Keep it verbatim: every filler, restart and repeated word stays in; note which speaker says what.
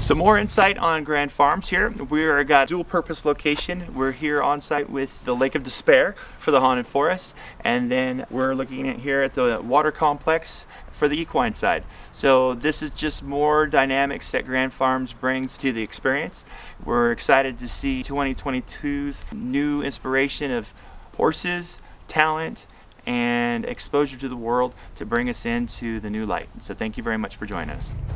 Speaker 1: Some more insight on Grand Farms here. We're got a dual purpose location. We're here on site with the Lake of Despair for the Haunted Forest, and then we're looking at here at the water complex for the equine side. So this is just more dynamics that Grand Farms brings to the experience. We're excited to see twenty twenty-two's new inspiration of horses, talent, and exposure to the world to bring us into the new light. So thank you very much for joining us.